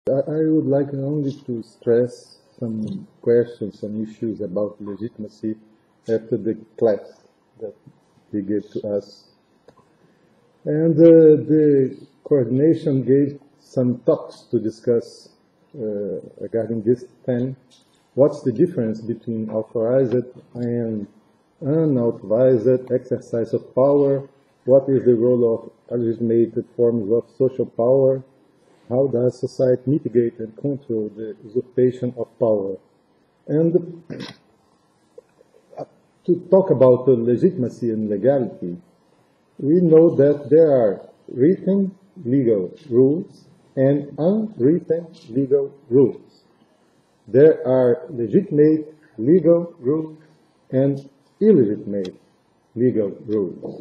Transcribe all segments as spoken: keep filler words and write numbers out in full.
I, I would like only to stress some questions, some issues about legitimacy after the class that they gave to us. And uh, the coordination gave some talks to discuss uh, regarding this theme. What's the difference between authorized and unauthorized exercise of power? What is the role of legitimated forms of social power? How does society mitigate and control the usurpation of power? And to talk about the legitimacy and legality, we know that there are written legal rules and unwritten legal rules. There are legitimate legal rules and illegitimate legal rules.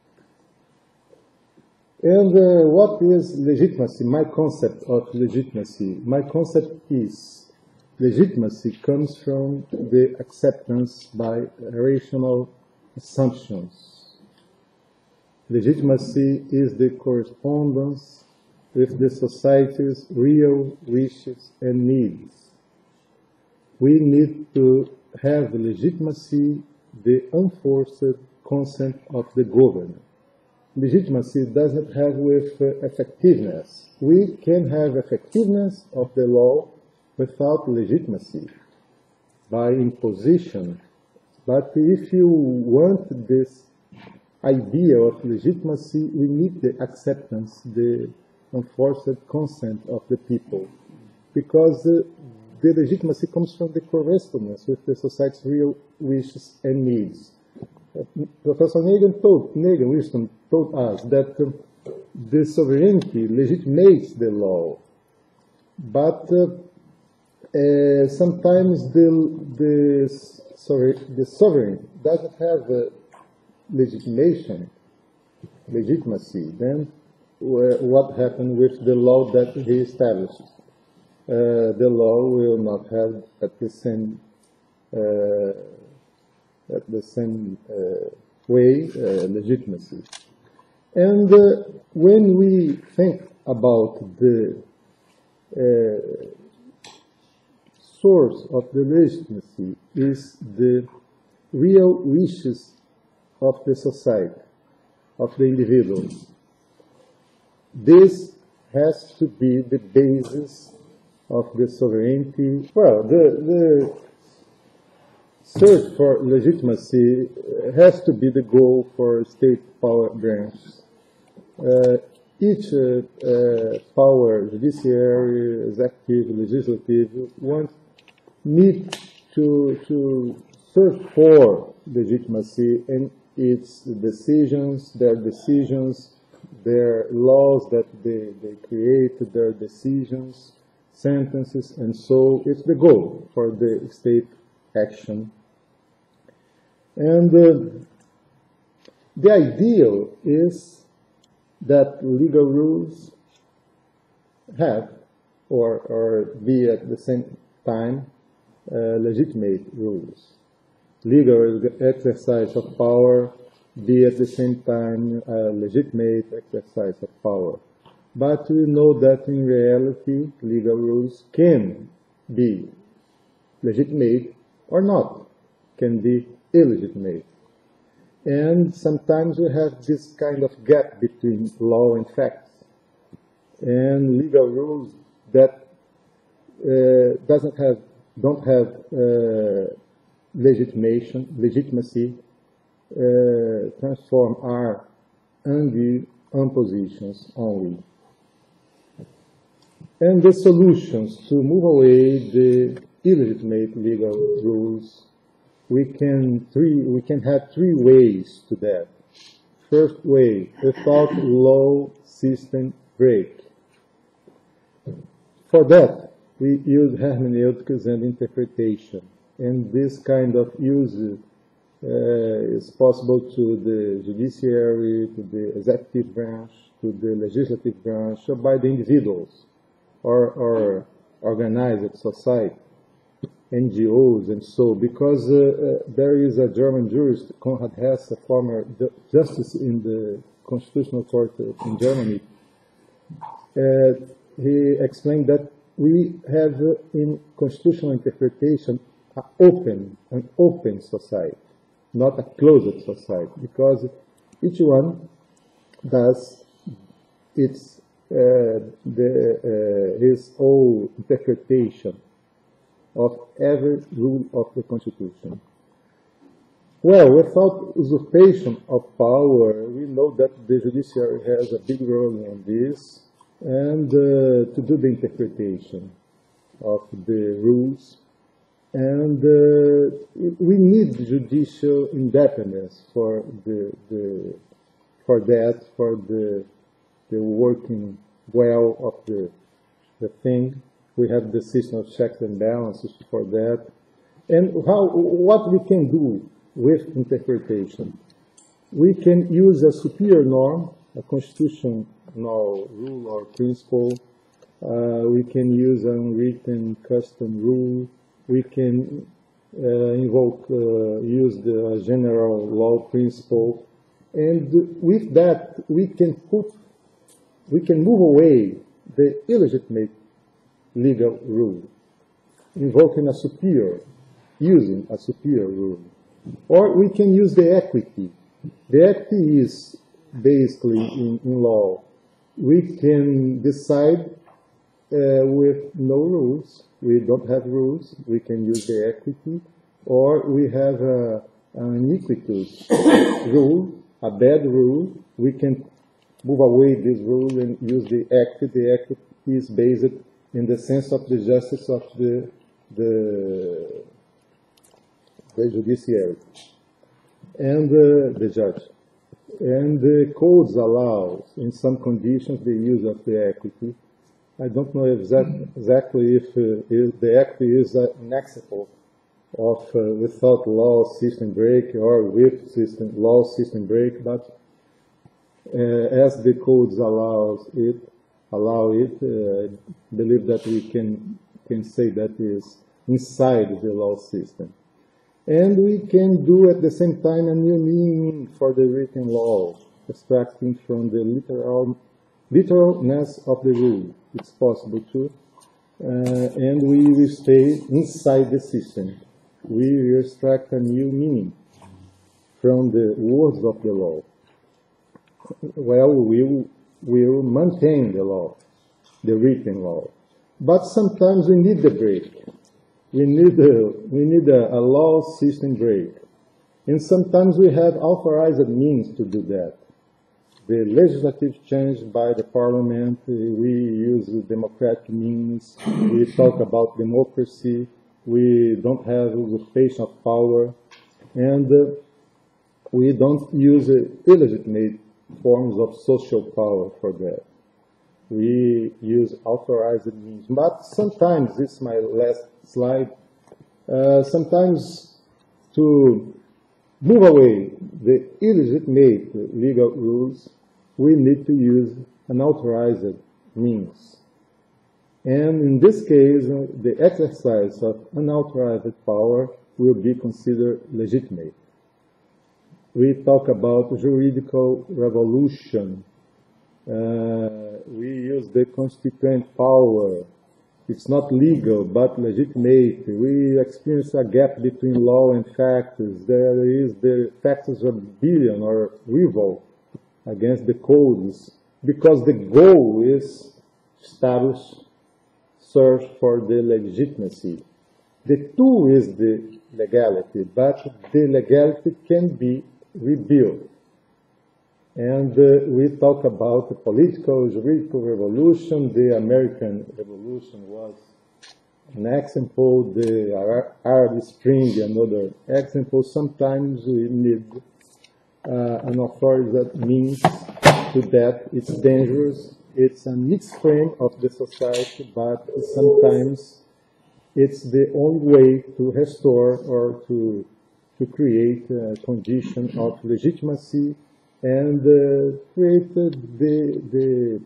And uh, what is legitimacy? My concept of legitimacy. My concept is legitimacy comes from the acceptance by rational assumptions. Legitimacy is the correspondence with the society's real wishes and needs. We need to have legitimacy, the enforced consent of the government. Legitimacy doesn't have with uh, effectiveness. We can have effectiveness of the law without legitimacy, by imposition. But if you want this idea of legitimacy, we need the acceptance, the enforced consent of the people. Because uh, the legitimacy comes from the correspondence with the society's real wishes and needs. Professor Nagin told, Nagin Wisdom told us that um, the sovereignty legitimates the law, but uh, uh, sometimes the, the, sorry, the sovereign doesn't have uh, legitimation, legitimacy. Then uh, what happened with the law that he established? Uh, the law will not have at the same uh, at the same uh, way uh, legitimacy. And uh, when we think about the uh, source of the legitimacy is the real wishes of the society, of the individuals. This has to be the basis of the sovereignty. Well, the, the search for legitimacy has to be the goal for state power branches. Uh, each uh, uh, power, judiciary, executive, legislative, want need to, to search for legitimacy in its decisions, their decisions, their laws that they, they create, their decisions, sentences, and so it's the goal for the state action. And uh, the ideal is that legal rules have, or, or be at the same time, uh, legitimate rules. Legal exercise of power be at the same time uh, legitimate exercise of power. But we know that in reality, legal rules can be legitimate or not, can be illegitimate. And sometimes we have this kind of gap between law and facts. And legal rules that uh, doesn't have, don't have uh, legitimation, legitimacy, uh, transform our undue impositions only. And the solutions to move away the illegitimate legal rules, we can three we can have three ways to that. First way, without law system break. For that, we use hermeneutics and interpretation, and this kind of use uh, is possible to the judiciary, to the executive branch, to the legislative branch, or by the individuals or, or organized society. N G Os and so, because uh, uh, there is a German jurist, Konrad Hess, a former ju justice in the Constitutional Court in Germany. Uh, he explained that we have uh, in constitutional interpretation an open, an open society, not a closed society, because each one does its uh, the, uh, his own interpretation of every rule of the Constitution. Well, without usurpation of power, we know that the judiciary has a big role in this, and uh, to do the interpretation of the rules. And uh, we need judicial independence for the, the for that, for the the working well of the the thing. We have the system of checks and balances for that. And how what we can do with interpretation? We can use a superior norm, a constitutional rule or principle. Uh, we can use an unwritten custom rule. We can uh, invoke, uh, use the general law principle. And with that, we can put, we can move away the illegitimate legal rule, invoking a superior, using a superior rule. Or we can use the equity. The equity is basically in, in law. We can decide uh, with no rules. We don't have rules. We can use the equity. Or we have a, an iniquitous rule, a bad rule. We can move away this rule and use the equity. The equity is based in the sense of the justice of the, the the judiciary and uh, the judge. And the codes allow, in some conditions, the use of the equity. I don't know exact, exactly if, uh, if the equity is an example of uh, without law system break or with system law system break, but uh, as the codes allows it, allow it, uh, I believe that we can can say that is inside the law system. And we can do at the same time a new meaning for the written law, extracting from the literal, literalness of the rule. It's possible too. Uh, and we will stay inside the system. We will extract a new meaning from the words of the law. Well, we will, we will maintain the law, the written law. But sometimes we need the break. We need, a, we need a, a law system break. And sometimes we have authorized means to do that. The legislative change by the parliament, we use democratic means, we talk about democracy, we don't have usurpation of power, and uh, we don't use uh, illegitimate forms of social power for that. We use authorized means. But sometimes, this is my last slide, uh, sometimes to move away the illegitimate legal rules, we need to use an authorized means. And in this case, uh, the exercise of unauthorized power will be considered legitimate. We talk about juridical revolution. Uh, we use the constituent power. It's not legal, but legitimate. We experience a gap between law and facts. There is the factors of rebellion or revolt against the codes, because the goal is establish, search for the legitimacy. The tool is the legality, but the legality can be rebuilt. And uh, we talk about the political, juridical revolution. The American Revolution was an example, the Arab Spring another example. Sometimes we need uh, an authority that means to that. It's dangerous. It's a mixed frame of the society, but sometimes it's the only way to restore or to, to create a condition of legitimacy and uh, create uh, the, the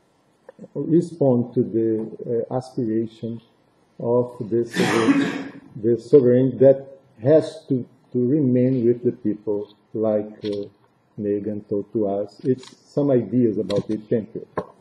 respond to the uh, aspiration of the sovereign, the sovereign that has to, to remain with the people, like uh, Megan told to us. It's some ideas about it. Thank you.